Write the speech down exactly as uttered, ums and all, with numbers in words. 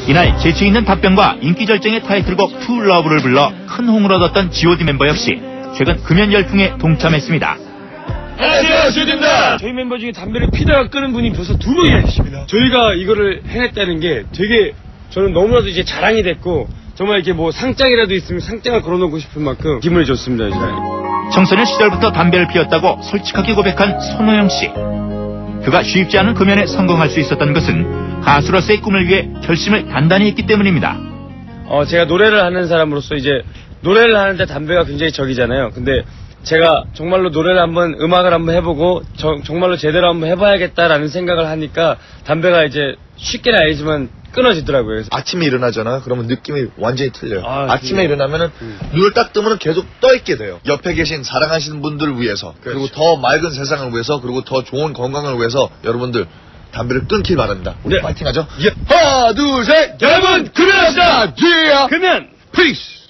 이날 재치 있는 답변과 인기 절정의 타이틀곡 투 러브를 불러 큰 홍을 얻었던 지 오 디 멤버 역시 최근 금연 열풍에 동참했습니다. 안녕하세요, 지 오 디입니다. 저희 멤버 중에 담배를 피다가 끄는 분이 벌써 두 명이나 계십니다. 저희가 이거를 해냈다는 게 되게 저는 너무나도 이제 자랑이 됐고 정말 이렇게 뭐 상장이라도 있으면 상장을 걸어놓고 싶은 만큼 기분이 좋습니다. 이제. 청소년 시절부터 담배를 피웠다고 솔직하게 고백한 손호영 씨. 그가 쉽지 않은 금연에 성공할 수 있었던 것은 가수로서의 꿈을 위해 결심을 단단히 했기 때문입니다. 어, 제가 노래를 하는 사람으로서 이제 노래를 하는데 담배가 굉장히 적이잖아요. 근데 제가 정말로 노래를 한번 음악을 한번 해보고 저, 정말로 제대로 한번 해봐야겠다라는 생각을 하니까 담배가 이제 쉽게는 아니지만 끊어지더라고요. 아침에 일어나잖아. 그러면 느낌이 완전히 틀려요. 아, 아침에 네. 일어나면은 음. 눈을 딱 뜨면 계속 떠있게 돼요. 옆에 계신 사랑하시는 분들을 위해서, 그렇지. 그리고 더 맑은 세상을 위해서, 그리고 더 좋은 건강을 위해서 여러분들 담배를 끊길 바랍니다. 우리 네. 파이팅하죠. 예. 하나, 둘, 셋. 여러분 금연합시다. 예. 금연. 피스.